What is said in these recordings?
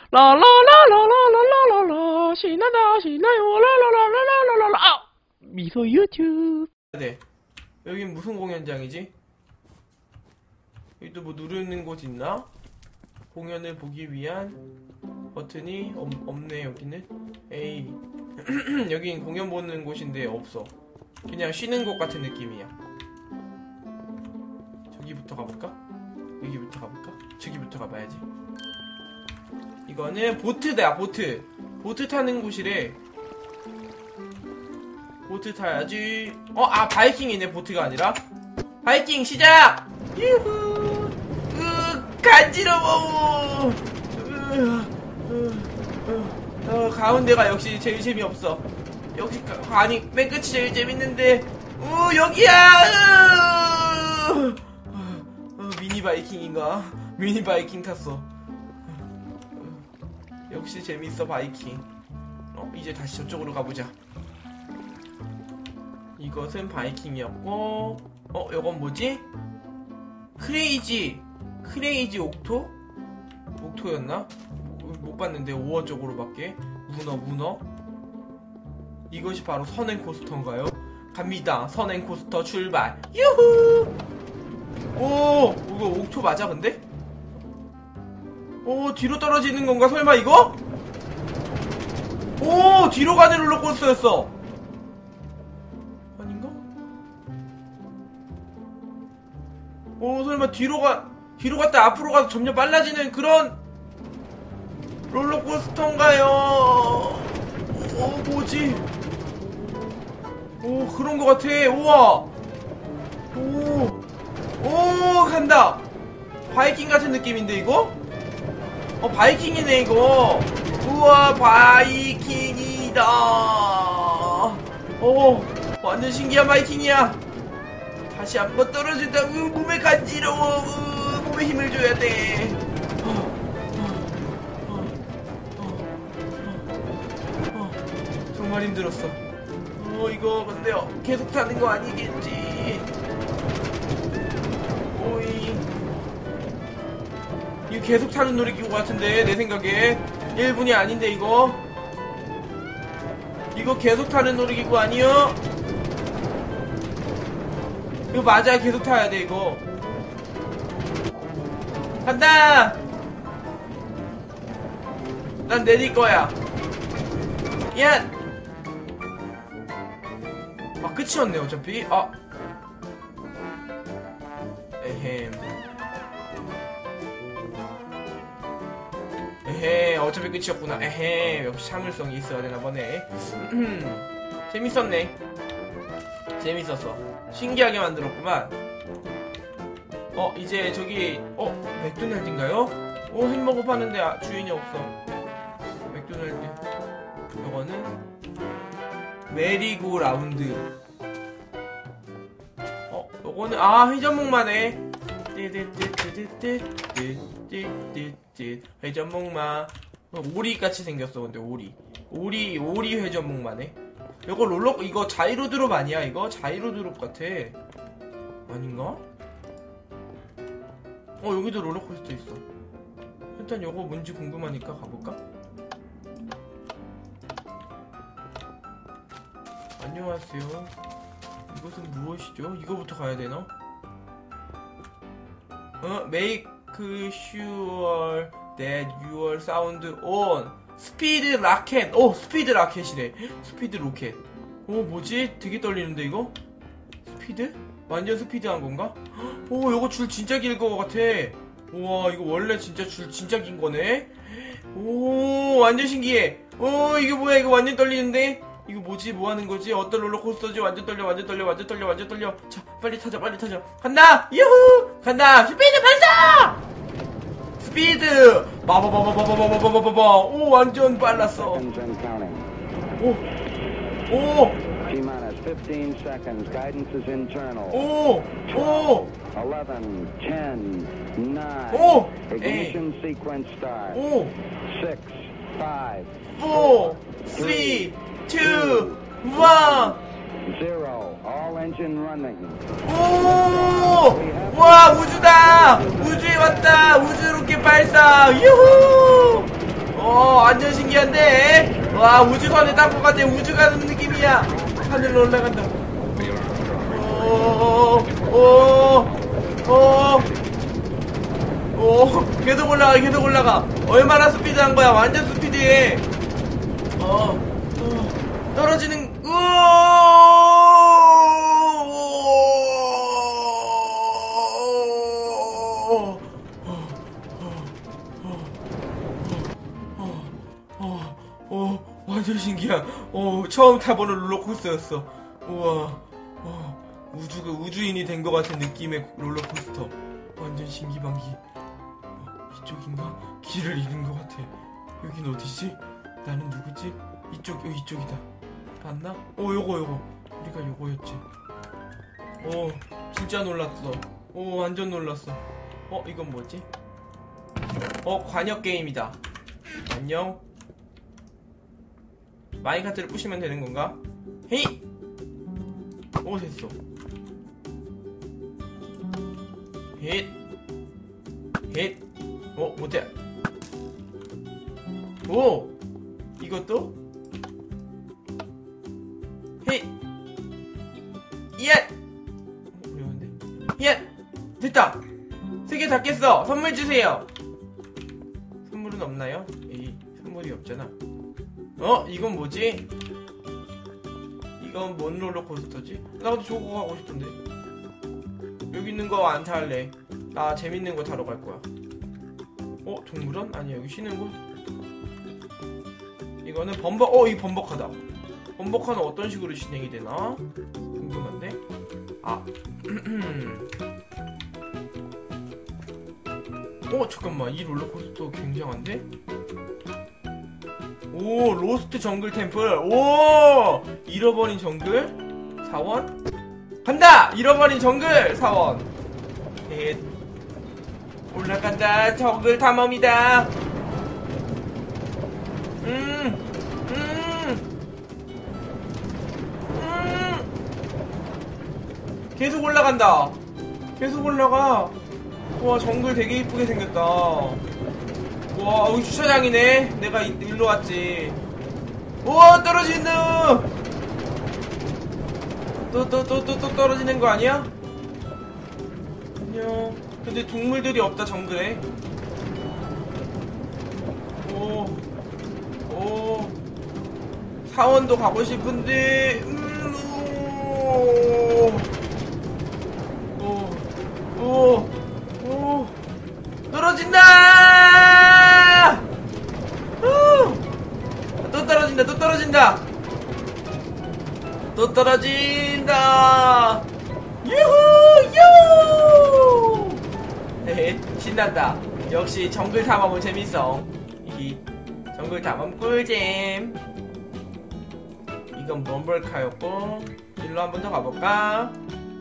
라라라라라라라라라 신나다 신나요 라라라라라라라. 아! 미소 유튜브. 네. 여긴 무슨 공연장이지? 여기 또 뭐 누르는 곳 있나? 공연을 보기 위한 버튼이 없네. 여기는. 에이. 여긴 공연 보는 곳인데 없어. 그냥 쉬는 곳 같은 느낌이야. 저기부터 가볼까? 여기부터 가볼까? 저기부터 가봐야지. 이거는 보트다. 보트 타는 곳이래. 보트 타야지. 바이킹이네. 보트가 아니라. 바이킹 시작! 유후! 간지러워! 가운데가 역시 제일 재미없어. 역시 아니 맨 끝이 제일 재밌는데. 여기야! 미니 바이킹인가? 미니 바이킹 탔어. 역시 재밌어 바이킹. 이제 다시 저쪽으로 가보자. 이것은 바이킹이었고, 요건 뭐지? 크레이지 옥토? 옥토였나? 못 봤는데 5호 쪽으로밖에. 문어. 이것이 바로 선행코스터인가요? 갑니다. 선행코스터 출발. 유후! 이거 옥토 맞아 근데? 뒤로 떨어지는 건가 설마 이거? 뒤로 가는 롤러코스터였어. 아닌가? 설마 뒤로 갔다 앞으로 가서 점점 빨라지는 그런 롤러코스터인가요? 뭐지? 그런 것 같아. 우와! 간다! 바이킹 같은 느낌인데 이거? 바이킹이네 이거. 우와 바이킹이다. 완전 신기한 바이킹이야. 다시 한번 떨어진다. 몸에 간지러워. 몸에 힘을 줘야 돼. 정말 힘들었어. 이거 근데 계속 타는 거 아니겠지? 이거 계속 타는 놀이기구 같은데 내 생각에 1분이 아닌데 이거 계속 타는 놀이기구 아니요? 이거 맞아. 계속 타야 돼 이거. 간다. 난 내릴 거야. 야. 끝이었네 어차피. 어차피 끝이었구나. 역시 참을성이 있어야 되나 보네. 재밌었어. 신기하게 만들었구만. 이제 저기 맥도날드인가요? 햄버거 파는데 주인이 없어. 맥도날드. 이거는 메리고 라운드. 요거는 회전목만 해. 회전목마. 오리같이 생겼어. 근데 오리 회전목만 해. 이거 자이로드롭 아니야? 이거 자이로드롭 같아. 아닌가? 여기도 롤러코스터 있어. 일단 요거 뭔지 궁금하니까 가볼까? 안녕하세요. 이것은 무엇이죠? 이거부터 가야 되나? Make sure that your sound on. 스피드 라켓. 스피드 라켓이래. 스피드 로켓. 뭐지? 되게 떨리는데 이거? 스피드? 완전 스피드한 건가? 요거 줄 진짜 길 거 같아. 우와, 이거 원래 진짜 줄 진짜 긴 거네. 완전 신기해. 이게 뭐야? 이거 완전 떨리는데? 이거 뭐지? 뭐 하는 거지? 어떤 롤러코스터지? 완전 떨려. 자, 빨리 타자. 간다! 유후! 간다! 스피드 발사! 스피드! 바바바바바바바바바바바. 완전 빨랐어. T-minus 15 seconds. Guidance is internal. 11, 10, 9. Ignition sequence start. 6, 5, 4, 3, 2, 1. 0. All engine running. 와, 우주다! 우주에 왔다! 우주 로켓 발사! 유후! 완전 신기한데? 와, 우주선에 딴 것 같아. 우주 가는 느낌이야. 하늘로 올라간다. 계속 올라가, 계속 올라가. 얼마나 스피드한 거야? 완전 스피드해. 떨어지는, 완전 신기한. 처음 타보는 롤러코스터였어. 우와. 우주인이 된 것 같은 느낌의 롤러코스터. 완전 신기방기. 이쪽인가? 길을 잃은 것 같아. 여긴 어디지? 나는 누구지? 이쪽이다. 봤나? 요거. 우리가 요거였지. 진짜 놀랐어. 완전 놀랐어. 이건 뭐지? 관역 게임이다. 안녕. 마인카트를 부시면 되는 건가? 헤이! 됐어. 헷. 못해. 이것도? 헷. 어려운데. 됐다! 3개 다 깼어! 선물 주세요! 선물은 없나요? 선물이 없잖아. 이건 뭐지? 이건 뭔 롤러코스터지? 나 근데 저거 하고 싶던데. 여기 있는 거 안 탈래. 나 재밌는 거 타러 갈 거야. 동물원? 아니야, 여기 쉬는 곳? 이거는 범벅. 이 범벅하다. 범벅하는 어떤 식으로 진행이 되나? 궁금한데? 잠깐만. 이 롤러코스터 굉장한데? 로스트 정글 템플. 잃어버린 정글 사원? 간다! 잃어버린 정글 사원. 올라간다. 정글 탐험이다. 계속 올라간다. 계속 올라가. 와, 정글 되게 이쁘게 생겼다. 와, 여기 주차장이네. 내가 일로 왔지. 떨어진다. 또 떨어지는 거 아니야? 안녕. 근데 동물들이 없다, 정글에. 사원도 가고 싶은데. 떨어진다! 또 떨어진다! 유후! 신난다. 역시 정글 탐험은 재밌어. 정글 탐험 꿀잼. 이건 멈벌카였고, 일로 한 번 더 가볼까?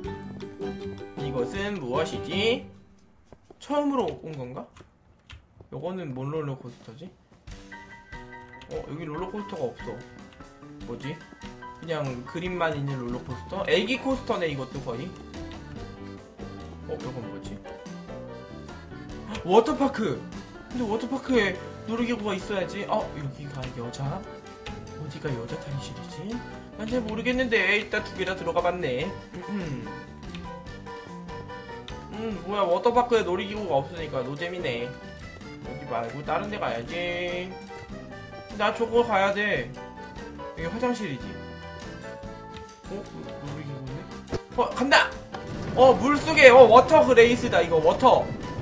이것은 무엇이지? 처음으로 온 건가? 요거는 뭔 롤러코스터지? 여기 롤러코스터가 없어. 뭐지? 그냥 그림만 있는 롤러코스터? 애기 코스터네, 이것도 거의. 이건 뭐지? 워터파크! 근데 워터파크에 놀이기구가 있어야지. 여기가 여자? 어디가 여자 탈의실이지? 난 잘 모르겠는데 일단 2개 다 들어가 봤네. 뭐야, 워터파크에 놀이기구가 없으니까 노잼이네. 여기 말고 다른 데 가야지. 나 저거 가야 돼. 여기 화장실이지. 놀이기구네? 간다! 물속에, 워터 레이스다, 이거, 워터.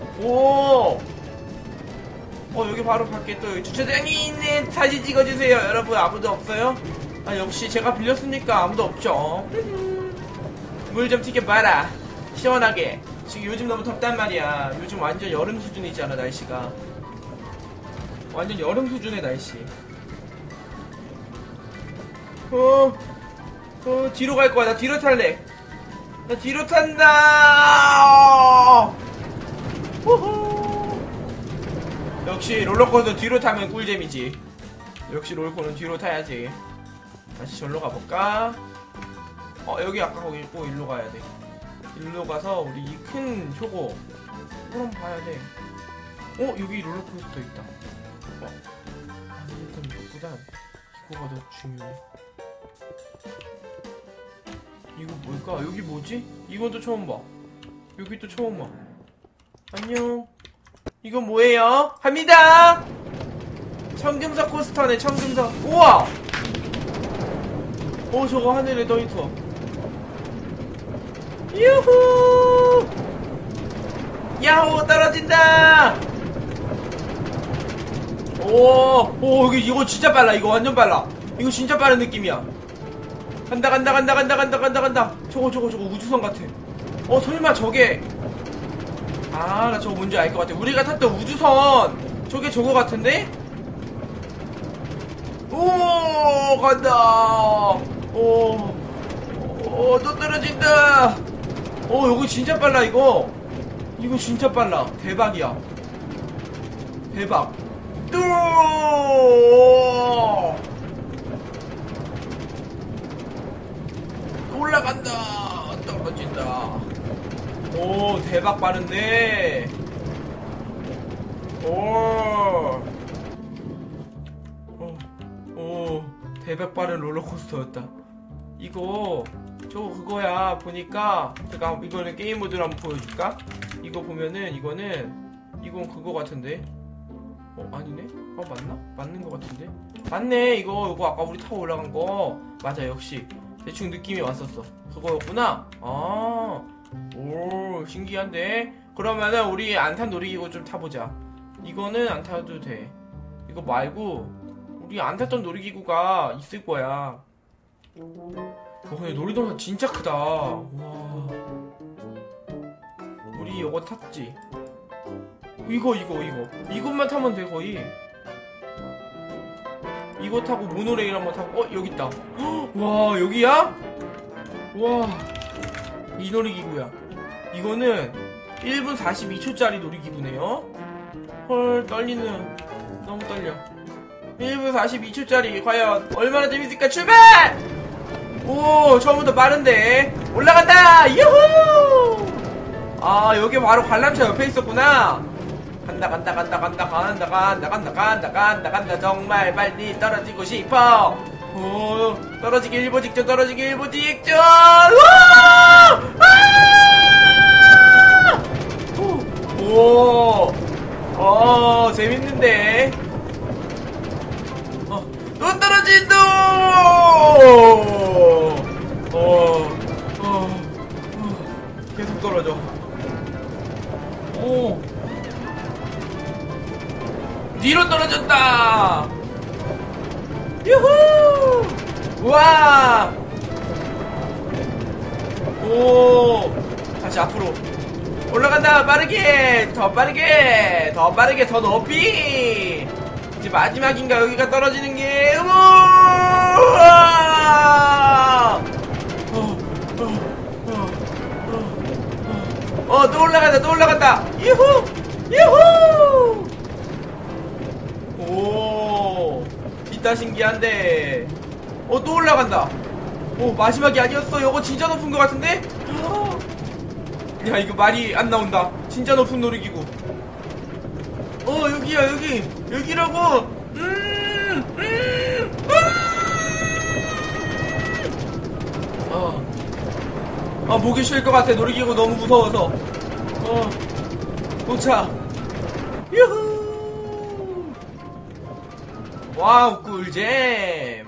여기 바로 밖에 또 주차장이 있네. 사진 찍어주세요. 여러분, 아무도 없어요? 역시 제가 빌렸으니까 아무도 없죠. 물 좀 튀겨봐라. 시원하게. 지금 요즘 너무 덥단 말이야. 요즘 완전 여름 수준이잖아, 날씨가. 완전 여름 수준의 날씨. 뒤로 갈 거야. 나 뒤로 탈래. 나 뒤로 탄다. 역시 롤러코스터 뒤로 타면 꿀잼이지. 역시 롤코는 뒤로 타야지. 다시 절로 가볼까? 여기 아까 거기 있고 일로 가야 돼. 일로 가서 우리 이 큰 효고 그럼 봐야 돼. 여기 롤러코스터 있다. 일단 이거보단 이거가 더 중요해. 이거 뭘까? 여기 뭐지? 이건 또 처음 봐. 여기 또 처음 봐. 안녕. 이건 뭐예요? 합니다! 청금석 코스터네, 청금석. 우와! 저거 하늘에 떠있어. 유후! 야호! 떨어진다! 여기, 이거 진짜 빨라. 이거 완전 빨라. 이거 진짜 빠른 느낌이야. 간다. 저거 우주선 같아. 설마 저게. 나 저거 뭔지 알 것 같아. 우리가 탔던 우주선! 저게 저거 같은데? 오, 간다! 또 떨어진다! 여기 진짜 빨라, 이거. 이거 진짜 빨라. 대박이야. 대박. 또! 올라간다. 떨어진다. 대박 빠른데. 대박 빠른 롤러코스터였다. 저거 그거야. 보니까 제가 이거는 게임 모드로 한번 보여줄까? 이거 보면은 이건 그거 같은데. 아니네? 맞나? 맞는 거 같은데? 맞네. 이거 아까 우리 타고 올라간 거 맞아. 역시 대충 느낌이 왔었어. 그거였구나. 오, 신기한데? 그러면은 우리 안 탄 놀이기구 좀 타보자. 이거는 안 타도 돼. 이거 말고 우리 안 탔던 놀이기구가 있을 거야. 근데 놀이동산 진짜 크다. 와. 우리 이거 탔지? 이것만 타면 돼. 거의 이거 타고 모노레일 한번 타고. 여기 있다. 와, 여기야? 와, 이 놀이기구야. 이거는 1분 42초짜리 놀이기구네요. 헐, 떨리는. 너무 떨려. 1분 42초짜리 과연 얼마나 재밌을까? 출발! 오, 처음부터 빠른데. 올라간다! 유후! 여기 바로 관람차 옆에 있었구나. 간다. 정말 빨리 떨어지고 싶어. 떨어지기 일보 직전. 재밌는데. 또 떨어진다. 계속 떨어져. 뒤로 떨어졌다. 유후! 우와! 다시 앞으로 올라간다. 빠르게, 더 빠르게, 더 높이. 이제 마지막인가? 여기가 떨어지는 게. 우와! 또 올라간다. 유후! 진짜 신기한데. 또 올라간다. 마지막이 아니었어. 이거 진짜 높은 것 같은데? 야, 이거 말이 안 나온다. 진짜 높은 놀이기구. 여기야, 여기라고. 목이 쉴 것 같아. 놀이기구 너무 무서워서. 도착. 유후. 와우, 꿀잼.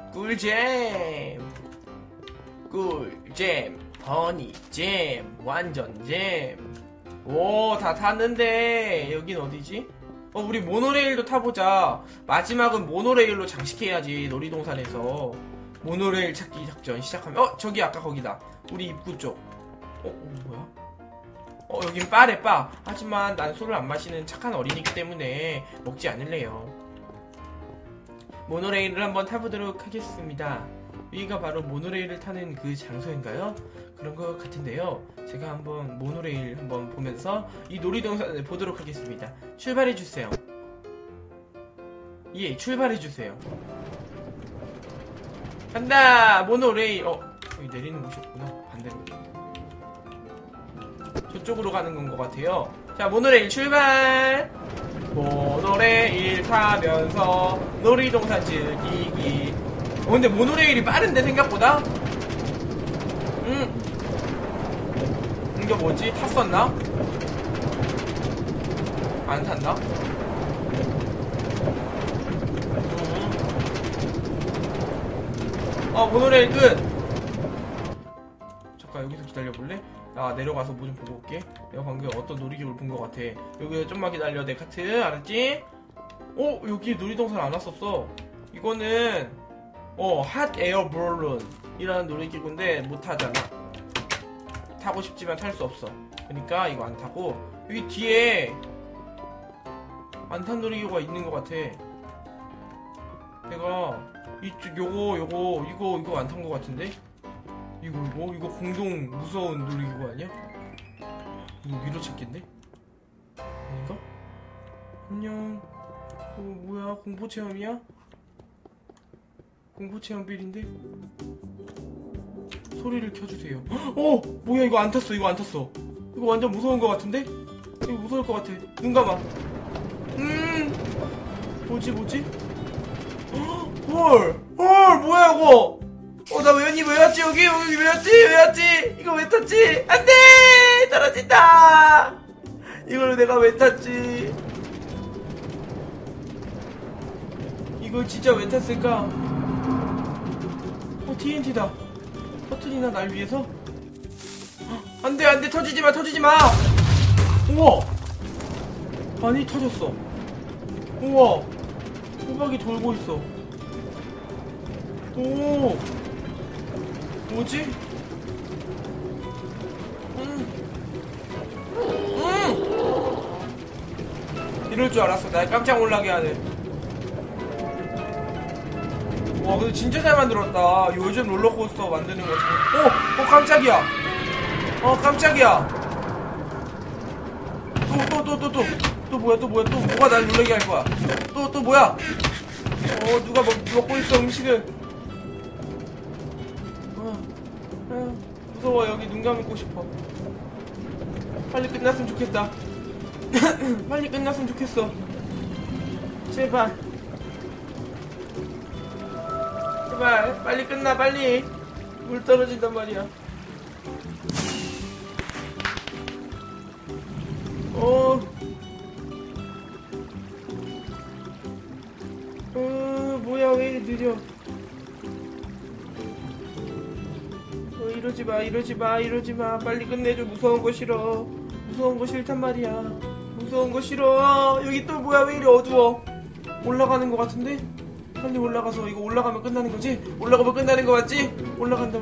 허니잼. 완전 잼. 다 탔는데 여긴 어디지? 우리 모노레일도 타보자. 마지막은 모노레일로 장식해야지. 놀이동산에서 모노레일 찾기 작전 시작하면. 저기 아까 거기다. 우리 입구 쪽. 뭐야? 여긴 바래, 바. 하지만 난 술을 안 마시는 착한 어린이기 때문에 먹지 않을래요. 모노레일을 한번 타보도록 하겠습니다. 여기가 바로 모노레일을 타는 그 장소인가요? 그런 것 같은데요. 제가 한번 모노레일 한번 보면서 이 놀이동산을 보도록 하겠습니다. 출발해주세요. 예, 출발해주세요. 간다! 모노레일. 여기 내리는 곳이 없구나. 반대로. 저쪽으로 가는 건 것 같아요. 자, 모노레일 출발! 모노레일 모노레일 타면서 놀이동산 즐기기. 근데 모노레일이 빠른데 생각보다? 이게 뭐지? 탔었나? 안 탔나? 모노레일 끝! 잠깐 여기서 기다려볼래? 나 내려가서 뭐 좀 보고 올게. 내가 방금 어떤 놀이기구를 본 것 같아. 여기서 좀만 기다려. 내 카트 알았지? 여기 놀이동산 안 왔었어. 이거는 핫 에어 볼룬 이라는 놀이기구인데 못 타잖아. 타고 싶지만 탈 수 없어. 그러니까 이거 안 타고, 여기 뒤에 안 탄 놀이기구가 있는 것 같아. 내가 이쪽 이거 안 탄 것 같은데? 이거 공동 무서운 놀이기구 아니야? 이거 밀어찾기인데? 아닌가? 안녕. 뭐야, 공포체험이야? 공포체험 빌인데? 소리를 켜주세요. 뭐야, 이거 안 탔어. 이거 완전 무서운 것 같은데? 이거 무서울 것 같아. 눈 감아. 뭐지? 헐, 뭐야, 이거? 나 왜 왔지, 여기 왜 왔지? 이거 왜 탔지? 안 돼! 떨어진다! 이걸 내가 왜 탔지? 이걸 진짜 왜 탔을까? TNT다. 터트리나, 날 위해서? 안 돼, 터지지 마! 우와! 아니, 터졌어. 우와! 호박이 돌고 있어. 오! 뭐지? 이럴 줄 알았어. 날 깜짝 놀라게 하네. 와, 근데 진짜 잘 만들었다. 요즘 롤러코스터 만드는 것처럼. 깜짝이야. 깜짝이야. 또 뭐야? 또 뭐가 날 놀라게 할 거야? 또 뭐야? 누가 먹고 있어, 음식을. 무서워. 여기 눈 감고 싶어. 빨리 끝났으면 좋겠다. 빨리 끝났으면 좋겠어. 제발 빨리 끝나. 빨리. 물 떨어진단 말이야. 뭐야, 왜 이리 느려. 이러지 마. 빨리 끝내줘. 무서운 거 싫어. 무서운 거 싫단 말이야. 무서운 거 싫어. 여기 또 뭐야, 왜 이리 어두워. 올라가는 거 같은데? 빨리 올라가서, 이거 올라가면 끝나는 거지? 올라가면 끝나는 거 맞지? 올라간다.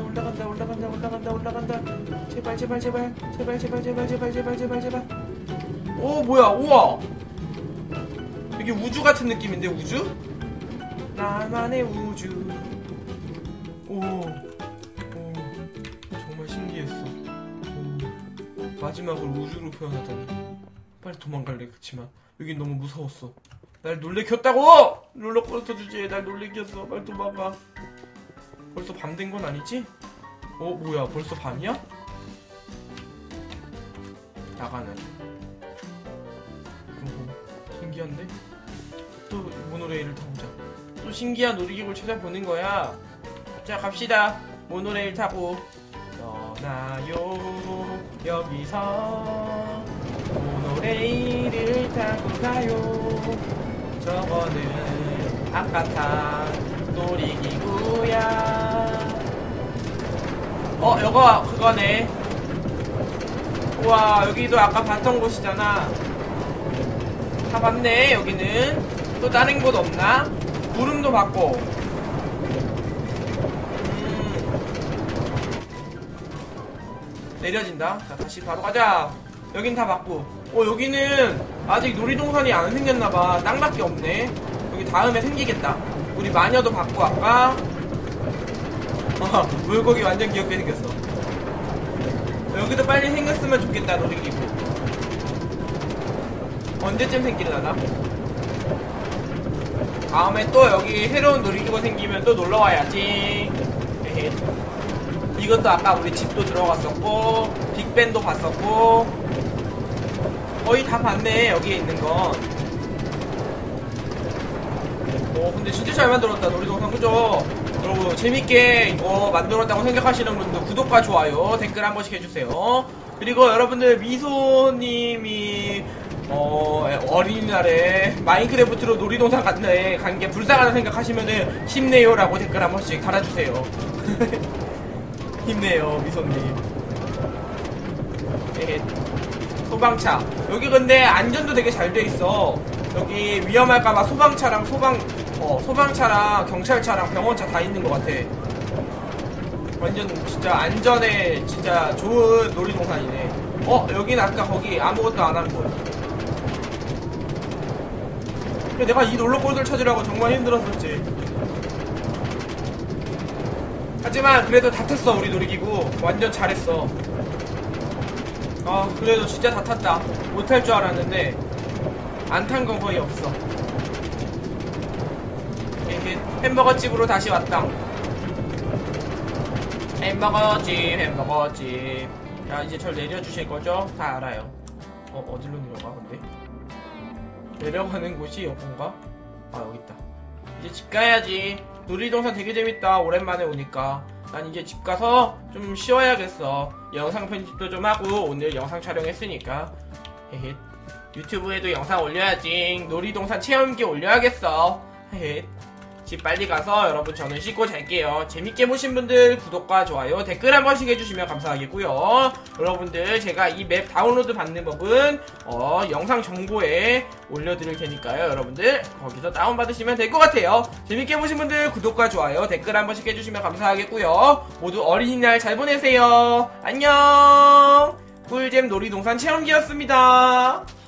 제발. 뭐야, 우와. 이게 우주 같은 느낌인데, 우주? 나만의 우주. 정말 신기했어. 마지막으로 우주로 표현하다니. 빨리 도망갈래. 그치만 여긴 너무 무서웠어. 날 놀래켰다고! 롤러코스터 주제에 날 놀래켰어. 빨리 도망가. 벌써 밤 된 건 아니지? 뭐야, 벌써 밤이야? 나가는. 신기한데? 또 모노레일을 타보자. 또 신기한 놀이기구를 찾아보는 거야. 자, 갑시다. 모노레일 타고 떠나요. 여기서 모노레일을 타고 가요. 저거는 아까 탄 놀이기구야. 요거 그거네. 우와, 여기도 아까 봤던 곳이잖아. 다 봤네. 여기는 또 다른 곳 없나? 구름도 봤고. 내려진다. 자, 다시 바로 가자. 여긴 다 봤고. 여기는 아직 놀이동산이 안 생겼나봐. 땅밖에 없네. 여기 다음에 생기겠다. 우리 마녀도 봤고 아까. 물고기 완전 귀엽게 생겼어. 여기도 빨리 생겼으면 좋겠다. 놀이기구 언제쯤 생기려나? 다음에 또 여기 새로운 놀이기구 생기면 또 놀러와야지. 이것도 아까 우리 집도 들어갔었고 빅벤도 봤었고 거의 다 봤네. 여기에 있는 건 근데 진짜 잘 만들었다 놀이동산 그죠? 여러분 재밌게 이거 만들었다고 생각하시는 분들 구독과 좋아요 댓글 한 번씩 해주세요. 그리고 여러분들 미소님이 어린이날에 마인크래프트로 놀이동산 간 게 불쌍하다 생각하시면은 힘내요 라고 댓글 한 번씩 달아주세요. 힘내요 미소님. 소방차 여기 근데 안전도 되게 잘 돼 있어. 여기 위험할까봐 소방차랑 소방차랑 경찰차랑 병원차 다 있는 것 같아. 완전 진짜 안전에 진짜 좋은 놀이동산이네. 여긴 아까 거기 아무것도 안 한 곳. 내가 이 롤러코스터를 찾으려고 정말 힘들었었지. 하지만 그래도 다 탔어 우리 놀이기구. 완전 잘했어. 그래도 진짜 다 탔다. 못할 줄 알았는데 안 탄 건 거의 없어. 햄버거집으로 다시 왔다. 햄버거집. 자 이제 절 내려주실 거죠? 다 알아요. 어디로 내려가 근데? 내려가는 곳이 여긴가? 여기 있다. 이제 집 가야지. 놀이동산 되게 재밌다. 오랜만에 오니까. 난 이제 집 가서 좀 쉬어야겠어. 영상 편집도 좀 하고 오늘 영상 촬영했으니까. 헤헤. 유튜브에도 영상 올려야지. 놀이동산 체험기 올려야겠어. 헤헤. 집 빨리 가서 여러분 저는 씻고 잘게요. 재밌게 보신 분들 구독과 좋아요 댓글 한 번씩 해주시면 감사하겠고요. 여러분들 제가 이 맵 다운로드 받는 법은 영상 정보에 올려드릴 테니까요. 여러분들 거기서 다운받으시면 될 것 같아요. 재밌게 보신 분들 구독과 좋아요 댓글 한 번씩 해주시면 감사하겠고요. 모두 어린이날 잘 보내세요. 안녕. 꿀잼 놀이동산 체험기였습니다.